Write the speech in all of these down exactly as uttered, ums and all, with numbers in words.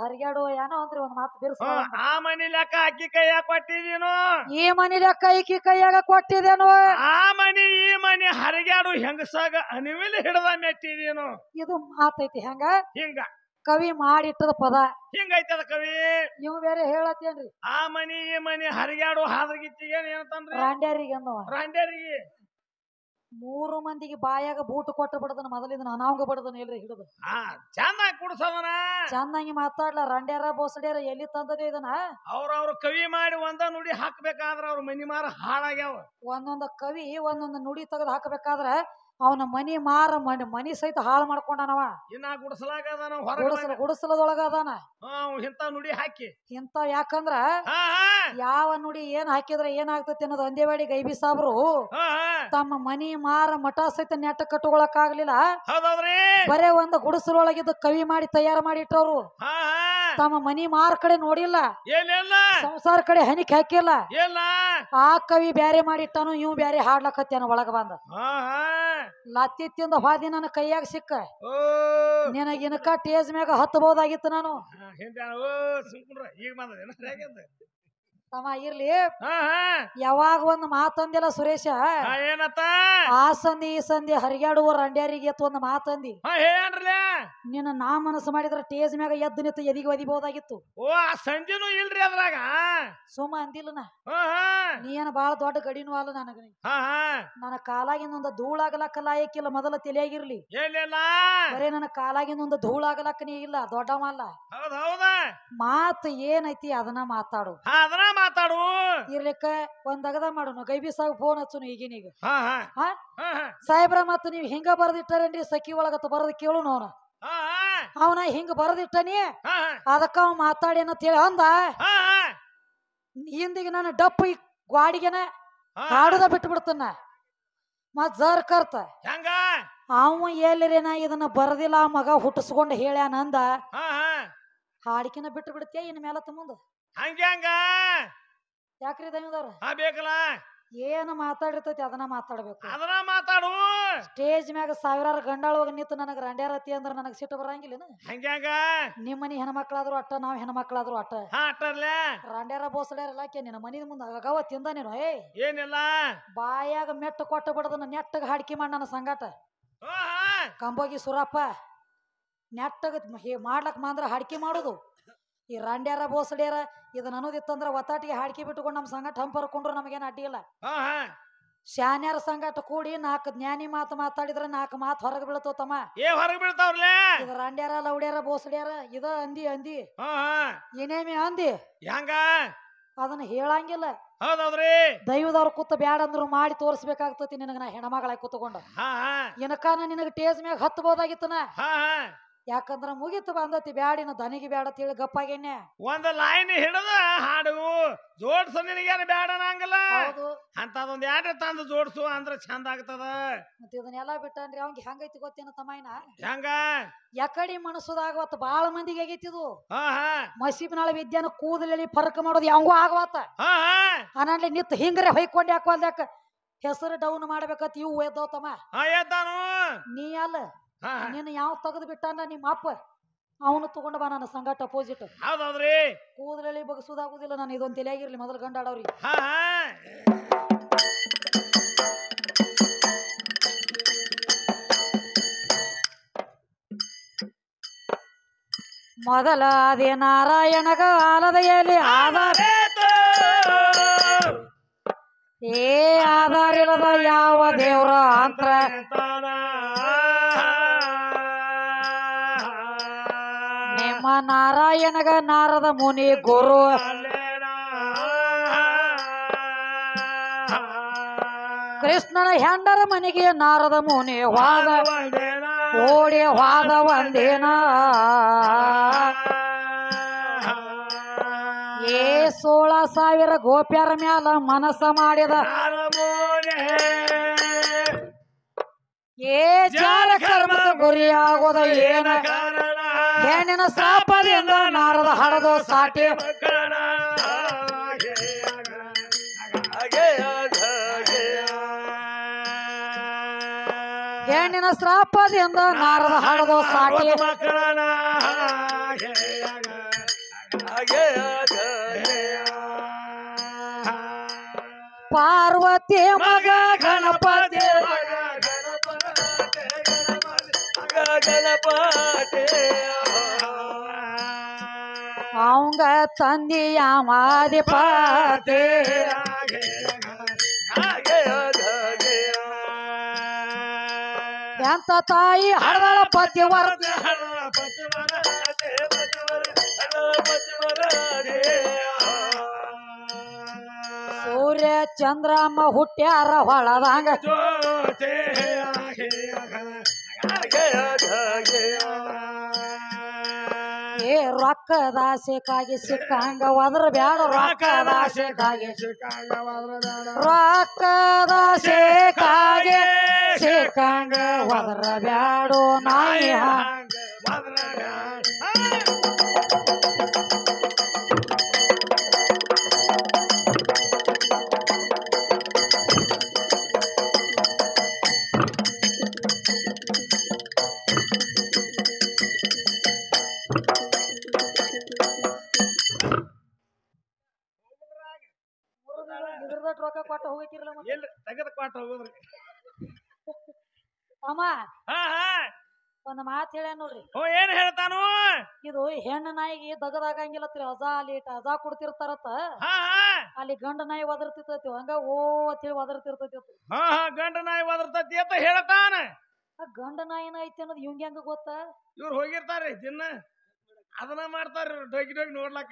ಹರಿಗಾಡು ಏನೋ ಅಂದ್ರಿ ಒಂದ್ ಮಾತು ಬಿರ್ಸ ಆ ಮನಿ ಲೆಕ್ಕ ಅಕ್ಕಿ ಕೈಯಾಗ ಕೊಟ್ಟಿದೀನು ಈ ಮನಿ ಲೆಕ್ಕ ಈಕಿ ಕೈಯಾಗ ಕೊಟ್ಟಿದೇನು ಆ ಮನಿ ಈ ಮನಿ ಹರಿಗಾಡು ಹೆಂಗಸಾಗ ಅನಿವಿಲ್ ಹಿಡದ ಮೆಟ್ಟಿದೀನು ಇದು ಮಾತೈತಿ ಹೆಂಗ ಹಿಂಗ ಕವಿ ಮಾಡಿಟ್ಟದ ಪದ ಹಿಂಗೈತದ ಕವಿ ಇವ್ ಬೇರೆ ಹೇಳತ್ತೇನ್ರಿ ಆ ಮನಿ ಈ ಮನಿ ಹರಿಗಾಡು ಹಾದ್ರಗಿತ್ತಿಗೆ ಏನಂತಂದ್ರಿ ರಾಂಡ್ಯಾರಿಗೆ ಅಂದವ ರಾಂಡ್ಯಾರಿಗೆ ಮೂರು ಮಂದಿಗೆ ಬಾಯಾಗ ಬೂಟ್ ಕೊಟ್ಟು ಬಿಡದನ ಮೊದಲಿಂದ ಅನಾವಂಗ ಬಿಡದನ ಇಲ್ರಿ ಹಿಡಿದು ಹಾ ಚಂದಾಗಿ ಕುಡ್ಸದನ ಚಂದಂಗಿ ಮಾತಾಡ್ಲ ರಂಡ್ಯಾರ ಬೋಸಡ್ಯಾರ ಎಲ್ಲಿ ತಂದದೇ ಇದನ್ನ ಅವ್ರವ್ರ ಕವಿ ಮಾಡಿ ಒಂದ ನುಡಿ ಹಾಕ್ಬೇಕಾದ್ರ ಅವ್ರ ಮನಿ ಮಾರ ಹಾಳಾಗ್ಯಾವ ಒಂದೊಂದ ಕವಿ ಒಂದೊಂದು ನುಡಿ ತೆಗೆದು ಹಾಕಬೇಕಾದ್ರ ಅವನ ಮನಿ ಮಾರ ಮನಿ ಮನಿ ಸಹಿತ ಹಾಳು ಮಾಡ್ಕೊಂಡನವ ಇನ್ನ ಗುಡಿಸಲಾಗದಾನ ಗುಡಿಸಲ ಗುಡಿಸಲದೊಳಗ ಅದಾನ ಇಂತ ನುಡಿ ಹಾಕಿ ಇಂತ ಯಾಕಂದ್ರ ಯಾವ ನುಡಿ ಏನ್ ಹಾಕಿದ್ರ ಏನಾಗ್ತತಿ ಅನ್ನೋದು ಒಂದೇ ಬೇಡಿ ಗೈಬಿ ಸಾಬ್ರು ತಮ್ಮ ಮನಿ ಮಾರ ಮಠ ಸಹಿತ ನೆಟ್ಟ ಕಟ್ಟುಕೊಳಕ್ ಆಗ್ಲಿಲ್ಲ ಬರೇ ಒಂದು ಗುಡಿಸಲೊಳಗಿದ್ದು ಕವಿ ಮಾಡಿ ತಯಾರು ಮಾಡಿ ಇಟ್ಟವ್ರು ತಮ್ಮ ಮನಿ ಮಾರ ಕಡೆ ನೋಡಿಲ್ಲ ಸಂಸಾರ ಕಡೆ ಹನಿಕ್ ಹಾಕಿಲ್ಲ ಆ ಕವಿ ಬ್ಯಾರೆ ಮಾಡಿಟ್ಟಾನು ಇವ್ ಬ್ಯಾರೆ ಹಾಡ್ಲಕತ್ತೇನ ಒಳಗ ಬಂದ ಲತ್ತಿ ತಿಂದ ಹಾದಿ ನನ್ನ ಕೈಯಾಗ ಸಿಕ್ಕ ನಿನಗ ಇನ್ಕ ಟೇಜ್ ಮ್ಯಾಗ ಹತ್ತಬಹುದಾಗಿತ್ತು ನಾನು ತಮ್ಮ ಇರ್ಲಿ ಯಾವಾಗ ಒಂದ್ ಮಾತಂದಿಲ್ಲ ಸುರೇಶ ಏನತ್ತ ಆ ಸಂಧಿ ಈ ಸಂಧಿ ಹರಿಗಾಡುವ ರಂಡ್ಯಾರಿಗೆ ಎತ್ತು ಒಂದ್ ಮಾತಂದಿ ನಿನ್ನ ನಾ ಮನಸ್ಸು ಮಾಡಿದ್ರ ಟೇಜ್ ಮ್ಯಾಗ ಎದ್ದು ನಿಂತು ಎದಿಗೆ ಒದಿಬಹುದಾಗಿತ್ತು ಓ ಸಂಜೆನೂ ಇಲ್ರಿ ಅದ್ರಾಗ ಸುಮ್ಮ ಅಂದಿಲ್ಲನ ನೀ ಏನ ಬಾಳ ದೊಡ್ಡ ಗಡಿನೂ ಅಲ್ಲ ನನಗ ನನ್ನ ಕಾಲಾಗಿನ ಒಂದು ಧೂಳಾಗಲಕ್ಕ ಲಾಯಕ್ಕಿಲ್ಲ ಮೊದಲ ತಲೆಯಾಗಿರ್ಲಿ ಬರೇ ನನ್ನ ಕಾಲಾಗಿನ ಒಂದು ಧೂಳಾಗಲಕ್ಕ ನೀ ಇಲ್ಲ ದೊಡ್ಡವ ಅಲ್ಲ ಮಾತು ಏನೈತಿ ಅದನ್ನ ಮಾತಾಡು ಅದನ್ನ ಮಾತಾಡು ಇರ್ಲಿಕ್ಕ ಒಂದ್ ಅಗದ ಮಾಡೋನು ಗೈಬಿ ಸಾಗ ಫೋನ್ ಹಚ್ಚುನು ಈಗಿನೀಗ ಸಾಹೇಬ್ರ ಮತ್ತ ನೀವ್ ಹಿಂಗ ಬರ್ದಿಟ್ಟಾರೇನ್ರಿ ಸಖಿ ಒಳಗತ್ತ ಬರದ್ ಕೇಳು ನೋನ ಅವನ ಹಿಂಗ ಬರದಿಟ್ಟನಿ ಅದಕ್ಕ ಅವ್ ಮಾತಾಡಿ ಅಂತ ಹೇಳಿ ಅಂದ ಹಿಂದಿಗೆ ನಾನು ಡಪ್ಪು ಈ ಗ್ವಾಡಿಗೆನ ಕಾಡುದ ಬಿಟ್ಟು ಬಿಡ್ತನ ಮತ್ ಜರ್ ಕರ್ತ ಅವ ಎಲ್ಲಿರೇನ ಇದನ್ನ ಬರದಿಲ್ಲ ಆ ಮಗ ಹುಟ್ಟಿಸ್ಕೊಂಡ್ ಹೇಳ್ಯಾನಂದ ಹಾಡಿಕೆನ ಬಿಟ್ಟು ಬಿಡ್ತೇ ಇನ್ ಮೇಲತ್ತ ಮುಂದ ಹಂಗ ಯಾಕ್ರಿ ದೈವದವ್ರ ಬೇಕಲ್ಲ ಏನ ಮಾತಾಡಿರ್ತೈತಿ ಅದನ್ನ ಮಾತಾಡ್ಬೇಕು ಅದನ್ನ ಮಾತಾಡು ಸ್ಟೇಜ್ ಮ್ಯಾಗ ಸಾವಿರಾರು ಗಂಡಾಳವಾಗ ನಿಂತು ನನಗ ರಂಡ್ಯಾರತಿ ಅಂದ್ರ ನನಗ್ ಸಿಟ್ಟು ಬರಂಗಿಲ್ಲ ಹಂಗ್ಯಾಂಗ ನಿಮ್ ಮನಿ ಹೆಣ್ಮಕ್ಳಾದ್ರು ಅಟ್ಟ ನಾವ್ ಹೆಣ್ಮಕ್ಳಾದ್ರು ಅಟ್ಟ ರಂಡ್ಯಾರ ಬೋಸಡ್ಯಾರಲ್ಲ ನಿನ್ನ ಮನಿ ಮುಂದ ಅಗವ ತಿಂದ ನೀನು ಏ ಏನಿಲ್ಲ ಬಾಯಾಗ ಮೆಟ್ಟ ಕೊಟ್ಟ ಬಿಡದನ್ನ ನೆಟ್ಟಗ ಹಾಡ್ಕಿ ಮಾಡ ನನ್ನ ಸಂಗಾಟ ಕಂಬೋಗಿ ಸುರಪ್ಪ ನೆಟ್ಟಗ ಮಾಡ್ಲಕ್ ಮಾಂದ್ರ ಹಾಡ್ಕಿ ಮಾಡುದು ಈ ರಂಡ್ಯಾರ ಬೋಸಡ್ಯಾರ ಇದನ್ನ ಅನ್ನೋದಿತ್ತಂದ್ರ ಒತ್ತಾಟಿಗೆ ಹಾಡ್ಕಿ ಬಿಟ್ಟುಕೊಂಡು ನಮ್ ಸಂಗಟ ಹಂಪರ್ಕೊಂಡ್ರು ನಮಗೇನು ಅಡ್ಡಿ ಇಲ್ಲ ಶಾನ್ಯಾರ ಸಂಗಟ ಕೂಡಿ ನಾಲ್ಕು ಜ್ಞಾನಿ ಮಾತು ಮಾತಾಡಿದ್ರ ನಾಲ್ಕು ಮಾತು ಹೊರಗೆ ಬೀಳ್ತಾವ ತಮ್ಮ ಏ ಹೊರಗೆ ಬೀಳ್ತಾವ್ರಲ್ಲ ಇದು ರಂಡ್ಯಾರ ಲೌಡ್ಯಾರ ಬೋಸಡ್ಯಾರ ಇದ ಅಂದಿ ಅಂದಿ ಏನೇಮಿ ಅಂದಿ ಹೆಂಗ ಅದನ್ನ ಹೇಳಂಗಿಲ್ಲ ಹೌದೌದ್ರಿ ದೈವದವ್ರ ಕೂತ ಬ್ಯಾಡ ಅಂದ್ರು ಮಾಡಿ ತೋರಿಸ್ಬೇಕಾಗ್ತತಿ ನಿನಗ ನಾ ಹೆಣ್ಮಗಳಾಗಿ ಕೂತ್ಕೊಂಡು ಏನಕಾನ ನಿನಗ ಟೇಜ್ ಮ್ಯಾಗ ಹತ್ತಬಹುದಾಗಿತ್ತನ ಯಾಕಂದ್ರ ಮುಗಿತು ಬಂದತಿ ಬ್ಯಾಡಿನ ದನಿಗೆ ಬ್ಯಾಡ ಹೇಳಿ ಗಪ್ಪಾಗೇನೆ ಒಂದ್ ಲೈನ್ ಹಿಡದ ಹಾಡು ಜೋಡ್ಸು ನಿನಗೇನು ಬ್ಯಾಡ ಅನ್ನಂಗಿಲ್ಲ ಅಂತದೊಂದ್ ಯಾರ ತಂದು ಜೋಡ್ಸು ಅಂದ್ರ ಚಂದ ಆಗ್ತದ ಮತ್ತ ಇದನ್ನೆಲ್ಲಾ ಬಿಟ್ಟನ್ರಿ ಅವಂಗ ಹೆಂಗೈತಿ ಗೊತ್ತೇನ ತಮ್ಮಯ್ಯನ ಹೆಂಗ ಯಾಕಡಿ ಮನಸ್ಸುದಾಗ ಅವತ್ತು ಬಾಳ ಮಂದಿಗೆ ಆಗೈತಿದು ಮಸೀಬ್ನಾಳ ವಿದ್ಯಾನ ಕೂದಲಲ್ಲಿ ಫರ್ಕ್ ಮಾಡೋದು ಯಾವಂಗೂ ಆಗವತ್ತ ಅನಲ್ಲಿ ನಿತ್ ಹಿಂಗ್ರೆ ಹೊಯ್ಕೊಂಡ್ ಯಾಕ ಹೆಸರು ಡೌನ್ ಮಾಡ್ಬೇಕತ್ ಇವು ಎದ್ದವ ತಮ್ಮ ನೀ ಅಲ್ಲ ನೀನು ಯಾವ ತೆಗೆದು ಬಿಟ್ಟಾನ ನಿಮ್ಮ ಅಪ್ಪ ಅವನು ತಗೊಂಡ ಬಾ ನನ್ನ ಸಂಗಟ ಅಪೋಸಿಟ್ ಹೌದೌದ್ರಿ ಕೂದಲಲ್ಲಿ ಬಗಸುದಾಗುದಿಲ್ಲ ನಾನು ಇದೊಂದು ತಲೆಯಾಗಿರ್ಲಿ ಮೊದಲು ಗಂಡಾಡವ್ರಿ ಮೊದಲ ಅದೇ ನಾರಾಯಣಗ ಆಲದೆಯಲ್ಲಿ ಆಧಾರ ಏ ಆಧಾರ ಇಲ್ಲದ ಯಾವ ದೇವ್ರ ಅಂತ್ರ ನಿಮ್ಮ ನಾರಾಯಣಗ ನಾರದ ಮುನಿ ಗುರು ಕೃಷ್ಣನ ಹೆಂಡರ ಮನೆಗೆ ನಾರದ ಮುನಿ ವಾದ ಓಡಿ ವಾದ ಒಂದೇನ ಏ ಸೋಳ ಸಾವಿರ ಗೋಪ್ಯರ ಮ್ಯಾಲ ಮನಸ್ಸ ಮಾಡಿದ ಏ ಜಾರ ಕರ್ಮದ ಗುರಿಯಾಗೋದ ಏನ ಹೆಣ್ಣಿನ ಶಾಪದಿಂದ ನಾರದ ಹಡದು ಸಾಟಿ ಹೆಣ್ಣಿನ ಶ್ರಾಪದಿಂದ ನಾರದ ಹಡದು ಸಾಟಿ ಪಾರ್ವತಿ ಮಗ ಗಣಪತಿ ಅವಂಗ ತಂದೆಯ ಮಾದಿಪಾತೆ ಎಂತ ತಾಯಿ ಹಡದಳ ಪತಿವರ್ತಿ ಸೂರ್ಯ ಚಂದ್ರಮ್ಮ ಹುಟ್ಟ್ಯಾರ ಹೊಳದಂಗ ಏ ರೊಕ್ಕದಾಸೆಕಾಗಿ ಸಿಕ್ಕಂಗ ಒದ್ರ ಬ್ಯಾಡ ರೊಕ್ಕದಾಸೆಕಾಗಿ ರೊಕ್ಕದಾಸೆಕಾಗಿ ಸಿಕ್ಕಂಗ ಒದ್ರ ಬ್ಯಾಡೋ ನಾಯಿ ರೊಕ್ಕ ಕೊಟ್ಟ ಹೋಗಿರಲ್ಲ ತೆಗೆದ ಕೊಟ್ಟ ಹೋಗುದ್ರಿ ಅಮ್ಮ ಹಾ ಹಾ ಒಂದ್ ಮಾತ್ ಹೇಳ ನೋಡ್ರಿ ಓ ಏನ್ ಹೇಳ್ತಾನು ಇದು ಹೆಣ್ಣು ನಾಯಿಗೆ ದಗದಾಗಂಗಿಲ್ಲ ಅಜಾ ಅಲ್ಲಿ ಅಜಾ ಕೊಡ್ತಿರ್ತಾರತ್ತ ಅಲ್ಲಿ ಗಂಡ ನಾಯಿ ಒದರ್ತಿರ್ತೈತಿ ಹಂಗ ಓ ಅಂತೇಳಿ ಒದರ್ತಿರ್ತೈತಿ ಹಾ ಹಾ ಗಂಡ ನಾಯಿ ಒದರ್ತೈತಿ ಅಂತ ಹೇಳ್ತಾನ ಗಂಡ ನಾಯಿನ ಐತಿ ಅನ್ನೋದು ಇವಂಗ ಹೆಂಗ ಗೊತ್ತ ಇವ್ರು ಹೋಗಿರ್ತಾರ್ರಿ ದಿನ ಅದನ್ನ ಮಾಡ್ತಾರ್ರಿ ಡೊಗಿ ಡೊಗಿ ನೋಡ್ಲಾಕ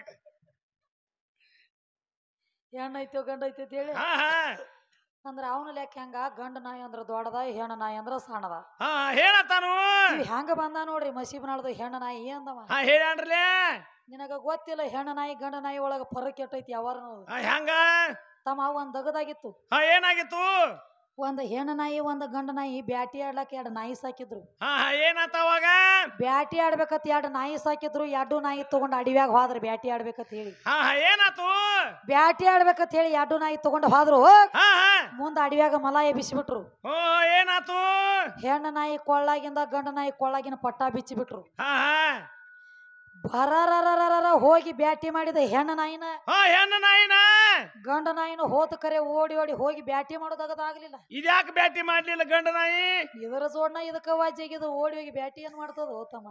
ಹೆಣ್ಣ ಐತೋ ಗಂಡ ಐತಿ ಹೇಳಿ ಅಂದ್ರ ಅವನ ಲೆಕ್ಕ ಹೆಂಗ ಗಂಡ ನಾಯಿ ಅಂದ್ರ ದೊಡ್ಡದ ಹೆಣ್ಣ ನಾಯಿ ಅಂದ್ರ ಸಣ್ಣದ ಹೇಳತಾನು ಹೆಂಗ ಬಂದ ನೋಡ್ರಿ ಮಸೀಬನಾಳದ ಹೆಣ್ಣ ನಾಯಿ ಅಂದವ ಹೇಳನ್ರಲೇ ನಿನಗ ಗೊತ್ತಿಲ್ಲ ಹೆಣ್ಣ ನಾಯಿ ಗಂಡ ನಾಯಿ ಒಳಗ ಫರಕ್ ಎಟ್ಟೈತಿ ಯಾವಾರ ಹೆಂಗ ತಮ್ಮ ಒಂದ್ ದಗದಾಗಿತ್ತು ಏನಾಗಿತ್ತು ಒಂದ್ ಹೆಣ್ಣ ನಾಯಿ ಒಂದ್ ಗಂಡ ನಾಯಿ ಬ್ಯಾಟಿ ಆಡ್ಲಕ್ ಎರಡ್ ನಾಯಿ ಸಾಕಿದ್ರು ಏನಾತ ಅವಾಗ ಬ್ಯಾಟಿ ಆಡ್ಬೇಕತ್ ಎರಡ್ ನಾಯಿ ಸಾಕಿದ್ರು ಎರಡು ನಾಯಿ ತಗೊಂಡ್ ಅಡವ್ಯಾಗ ಹೋದ್ರ ಬ್ಯಾಟಿ ಆಡ್ಬೇಕತ್ ಹೇಳಿ ಏನಾತು ಬ್ಯಾಟಿ ಆಡ್ಬೇಕತ್ ಹೇಳಿ ಎರಡು ನಾಯಿ ತಗೊಂಡ್ ಹೋದ್ರು ಮುಂದ ಅಡವ್ಯಾಗ ಮಲ ಎಬಿಸಿಬಿಟ್ರು ಏನಾತು ಹೆಣ್ಣ ನಾಯಿ ಕೊಳ್ಳಾಗಿಂದ ಗಂಡ ನಾಯಿ ಕೊಳ್ಳಾಗಿನ ಪಟ್ಟ ಬಿಚ್ಚಿಬಿಟ್ರು ಬರರರರ ಹೋಗಿ ಬ್ಯಾಟಿ ಮಾಡಿದ ಹೆಣ್ಣ ನಾಯಿನ ಹೆಣ್ಣ ನಾಯಿನ ಗಂಡ ನಾಯಿನ ಹೋದ ಕರೆ ಓಡಿ ಓಡಿ ಹೋಗಿ ಬ್ಯಾಟಿ ಮಾಡೋದಾಗಲಿಲ್ಲ ಇದ್ಯಾಕೆ ಬ್ಯಾಟಿ ಮಾಡ್ಲಿಲ್ಲ ಗಂಡ ನಾಯಿ ಇದರ ಜೋಡ್ನ ಇದಕ್ಕ ವಾಜಿಗಿದು ಓಡಿ ಹೋಗಿ ಬ್ಯಾಟಿ ಏನ್ ಮಾಡ್ತದ ತಮ್ಮ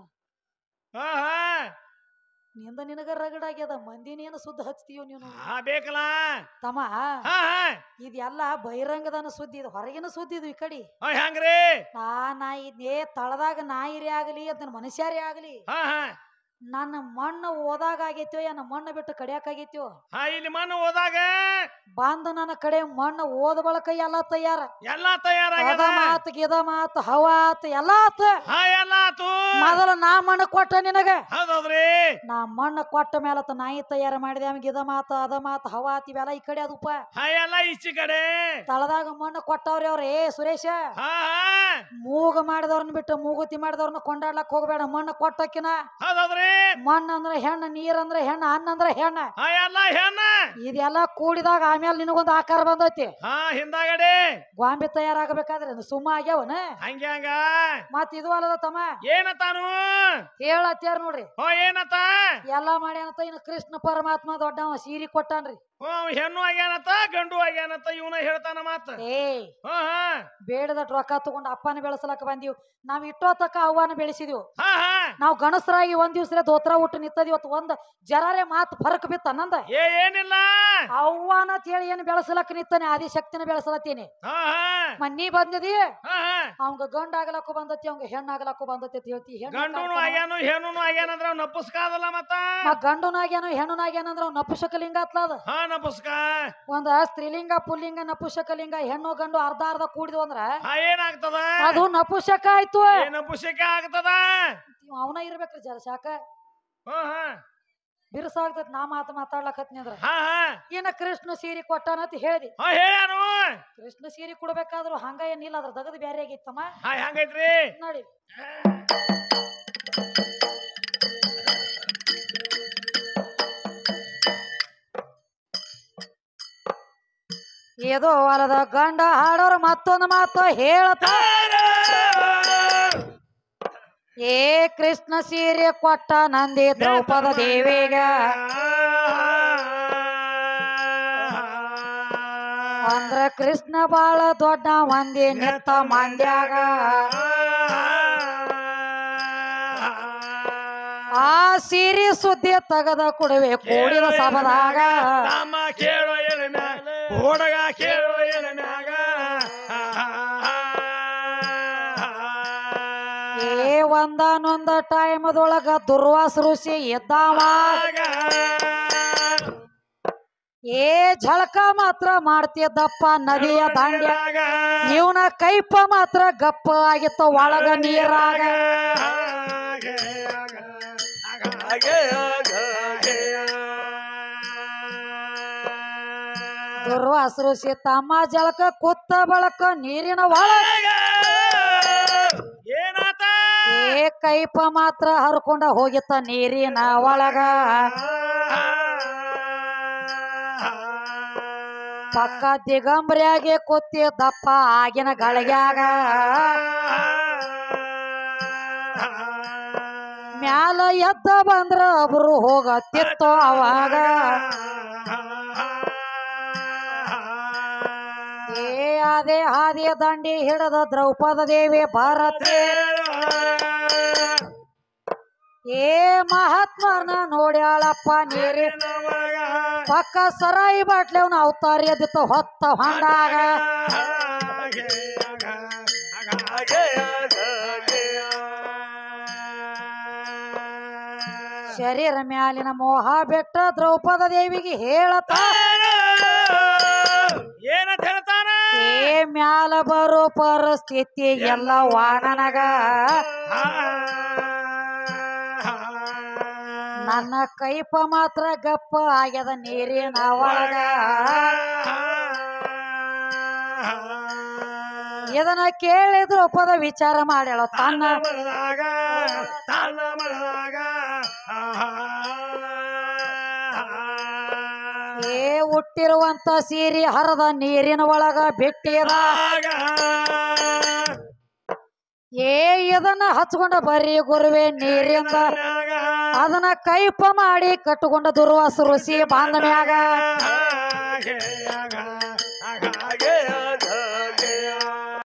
ನಿಂದ ನಿನಗ ರಗಡಾಗ್ಯದ ಮಂದಿನೇನು ಸುದ್ದ ಹಚ್ತೀಯೋ ನೀನು ಬೇಕಲ್ಲ ತಮ್ಮ ಇದೆಲ್ಲ ಬಹಿರಂಗದನ ಸುದ್ದಿ ಇದು ಹೊರಗಿನ ಸುದ್ದಿ ಇದು ಈ ಕಡೆ ಹೆಂಗ್ರಿ ನಾ ನಾಯಿ ಏ ತಳದಾಗ ನಾಯಿರೇ ಆಗಲಿ ಅದನ್ನ ಮನುಷ್ಯರೇ ಆಗಲಿ ನನ್ನ ಮಣ್ಣು ಓದಾಗ ಆಗೈತೋ ಏನ ಮಣ್ಣು ಬಿಟ್ಟು ಕಡಿಯಾಕ ಆಗೈತೋ ಇಲ್ಲಿ ಮಣ್ಣು ಓದಾಗ ಬಂದ ನನ್ನ ಕಡೆ ಮಣ್ಣು ಓದ ಬಳಕ ಎಲ್ಲ ತಯಾರ ಎಲ್ಲಾ ತಯಾರ ಮಾತ್ ಗಿದ ಮಾತ್ ಹವಾತ್ ಎಲ್ಲಾ ಆತ ಮೊದಲ ನಾ ಮಣ್ಣು ಕೊಟ್ಟ ನಿನಗ ಹೌದೌದ್ರಿ ನಾ ಮಣ್ಣು ಕೊಟ್ಟ ಮೇಲತ್ತ ನಾಯಿ ತಯಾರ ಮಾಡಿದೆ ಆಮೇಲೆ ಗಿದ ಮಾತ ಅದ ಮಾತ ಹವಾತ್ ಇವೆಲ್ಲ ಈ ಕಡೆ ಅದಪ್ಪ ಎಲ್ಲ ಈಚೆ ಕಡೆ ತಳದಾಗ ಮಣ್ಣು ಕೊಟ್ಟವ್ರಿ ಅವ್ರ ಏ ಸುರೇಶ ಮೂಗ ಮಾಡಿದವ್ರನ್ನ ಬಿಟ್ಟು ಮೂಗುತಿ ಮಾಡಿದವ್ರನ್ನ ಕೊಂಡಾಡ್ಲಕ್ ಹೋಗ್ಬೇಡ ಮಣ್ಣು ಕೊಟ್ಟಕಿನ ಹೌದೌದ್ರಿ ಮಣ್ಣು ಅಂದ್ರ ಹೆಣ್ಣ ನೀರ್ ಅಂದ್ರ ಹೆಣ್ಣ ಅನ್ನ ಅಂದ್ರ ಹೆಣ್ಣ ಹೆಣ್ಣ ಇದೆಲ್ಲ ಕೂಡಿದಾಗ ಆಮೇಲೆ ನಿನಗೊಂದು ಆಕಾರ ಬಂದೈತಿ ಹಾ ಹಿಂದಾಗಡೆ ಗಾಂಬಿ ತಯಾರಾಗಬೇಕಾದ್ರೆ ಸುಮ್ಮ ಆಗ್ಯಾವನ ಹಂಗೆ ಹಂಗ ಮತ್ ಇದು ಅಲ್ಲದ ತಮ್ಮ ಏನತಾನು ಹೇಳತ್ತಾರ ನೋಡ್ರಿ ಓ ಏನತ ಎಲ್ಲಾ ಮಾಡ್ಯಾನತ ಇನ್ನು ಕೃಷ್ಣ ಪರಮಾತ್ಮ ದೊಡ್ಡವ ಸೀರಿ ಕೊಟ್ಟಾನ್ರಿ ಹೆಣ್ಣು ಆಗ್ಯಾನತ ಗಂಡು ಆಗ್ಯಾನತ ಇವನ ಹೇಳ್ತಾನ ಮಾತ ಏ ಬೇಡದ ರೊಕ್ಕ ತಗೊಂಡು ಅಪ್ಪನ ಬೆಳೆಸಲಕ್ಕ ಬಂದೀವ್ ನಾವ್ ಇಟ್ಟೋ ತಕ್ಕ ಅವ್ವನ ಬೆಳೆಸಿದೀವ್ ನಾವ್ ಗಣಸರಾಗಿ ಒಂದ್ ದಿವ್ಸ ದೋತ್ರ ಉಟ್ಟು ನಿತ್ತದ ಇವತ್ತು ಒಂದ್ ಜರಾರೆ ಮಾತು ಫರಕ್ ಬಿತ್ತ ನಂದ ಏನಿಲ್ಲ ಅವ್ವನ ಹೇಳಿ ಏನ್ ಬೆಳೆಸಲಕ್ಕ ನಿತ್ತಾನೆ ಆದಿಶಕ್ತಿನ ಬೆಳೆಸಲತ್ತೀನಿ ಮನ್ನಿ ಬಂದಿದಿ ಅವಂಗ ಗಂಡ ಆಗ್ಲಕ್ಕೂ ಬಂದತಿ ಅವಂಗ ಹೆಣ್ಣಾಗ್ಲಕ್ಕೂ ಬಂದತಿ ಅಂತ ಹೇಳ್ತಿ ಗಂಡುನು ಆಗ್ಯಾನು ಹೆಣ್ಣುನು ಆಗ್ಯಾನಂದ್ರ ಅವ್ ನಪುಸ್ಕಾದಲ್ಲ ಮತ್ತ ಗಂಡುನಾಗ್ಯಾನು ಹೆಣ್ಣುನಾಗ್ಯಾನಂದ್ರ ಅವ್ ನಪುಷಕಲಿಂಗ ಅತ್ಲದ ನಪುಸ್ಕ ಒಂದ ಸ್ತ್ರೀಲಿಂಗ ಪುಲ್ಲಿಂಗ ನಪುಷಕಲಿಂಗ ಹೆಣ್ಣು ಗಂಡು ಅರ್ಧ ಅರ್ಧ ಕೂಡಿದ್ವು ಅಂದ್ರ ಏನಾಗ್ತದ ಅದು ನಪುಷಕ ಆಯ್ತು ನಪುಷಕ ಆಗ್ತದ ಅವನ ಇರ್ಬೇಕ್ರಿ ಜಲಶಾಕ ಬಿರುಸ ಆಗ್ತೈತಿ ನಾ ಮಾತು ಮಾತಾಡ್ಲಕತ್ನಿ ಅಂದ್ರ ಏನ ಕೃಷ್ಣ ಸೀರೆ ಕೊಟ್ಟಾನಂತ ಹೇಳ್ದಿ ಕೃಷ್ಣ ಸೀರೆ ಕೊಡ್ಬೇಕಾದ್ರು ಹಂಗ ಏನಿಲ್ಲ ಅದ್ರ ದಗದ್ ಬ್ಯಾರೆ ಆಗೈತಮ್ಮ ಹಂಗೈತ್ರಿ ನೋಡಿ ಏದೋ ಹೊಲದ ಗಂಡ ಹಾಡೋರು ಮತ್ತೊಂದು ಮಾತು ಹೇಳತಾರ ಏ ಕೃಷ್ಣ ಸೀರೆ ಕೊಟ್ಟ ನಂದಿ ದ್ರೌಪದ ದೇವಿಗ ಕೃಷ್ಣ ಬಾಳ ದೊಡ್ಡ ಮಂದಿ ನಿತ್ತ ಮಂದ್ಯಾಗ ಆ ಸೀರಿ ಸುದ್ದಿ ತಗದ ಕೊಡುವೆ ಕೂಡಿದ ಸಭದಾಗ ತಮ್ಮ ಕೇಳೋ ಎಲೆ ಮ್ಯಾಗ ಹುಡುಗ ಕೇಳೋ ಎಲೆ ಮ್ಯಾಗ ಏ ಒಂದಾನೊಂದ ಟೈಮದೊಳಗ ದುರ್ವಾಸ ಋಷಿ ಇದ್ದಾವಾಗ ಏ ಝಳಕ ಮಾತ್ರ ಮಾಡ್ತಿದ್ದಪ್ಪ ನದಿಯ ದಾಂಡ್ಯಾಗ ಇವನ ಕೈಪ ಮಾತ್ರ ಗಪ್ಪ ಆಗಿತ್ತ ಒಳಗ ನೀರಾಗ ದುರ್ವಾಸ ಋಷಿ ತಮ್ಮ ಜಳಕ ಕುತ್ತ ಬಳಕ ನೀರಿನ ಒಳಗ ಏನಾತ ಏ ಕೈಪ ಮಾತ್ರ ಹರ್ಕೊಂಡ ಹೋಗಿತ್ತ ನೀರಿನ ಒಳಗ ಪಕ್ಕ ದಿಗಂಬರಿಯಾಗೆ ಕೂತಿದ್ದಪ್ಪ ಆಗಿನ ಗಳಿಗ್ಯಾಗ ಮ್ಯಾಲ ಎದ್ದ ಬಂದ್ರ ಒಬ್ರು ಹೋಗತ್ತಿತ್ತು ಅವಾಗ ಏ ಅದೇ ಹಾದಿಯ ದಂಡಿ ಹಿಡದ ದ್ರೌಪದ ದೇವಿ ಭಾರತಿ ಏ ಮಹಾತ್ಮನ ನೋಡ್ಯಾಳಪ್ಪ ನೀರಿ ಪಕ್ಕ ಸರಾಯಿ ಬಾಟ್ಲೆವ್ನ ಅವತಾರ ಎದ್ದಿತ್ತು ಹೊತ್ತ ಹೊಂಡಾಗ ಶರೀರ ಮ್ಯಾಲಿನ ಮೋಹ ಬೆಟ್ಟ ದ್ರೌಪದ ದೇವಿಗೆ ಹೇಳತ ಏನಂತ ಹೇಳ್ತಾನ ಏ ಮ್ಯಾಲ ಬರೋ ಪರಿಸ್ಥಿತಿ ಎಲ್ಲ ವಾಣನಗ ನನ್ನ ಕೈಪ ಮಾತ್ರ ಗಪ್ಪ ಆಗ್ಯದ ನೀರಿನ ಒಳಗ ಇದನ್ನ ಕೇಳಿದ್ರು ಪದ ವಿಚಾರ ಮಾಡ್ಯಾಳ ತನ್ನ ಏ ಹುಟ್ಟಿರುವಂತ ಸೀರಿ ಹರದ ನೀರಿನ ಒಳಗ ಬಿಟ್ಟಿದ ಏ ಇದನ್ನ ಹಚ್ಕೊಂಡ ಬರ್ರಿ ಗುರುವೆ ನೀರಿಂದ ಅದನ್ನ ಕೈಪ ಮಾಡಿ ಕಟ್ಟುಕೊಂಡ ದುರ್ವಾಸ ಋಷಿ ಬಾಂಧ ಮ್ಯಾಗ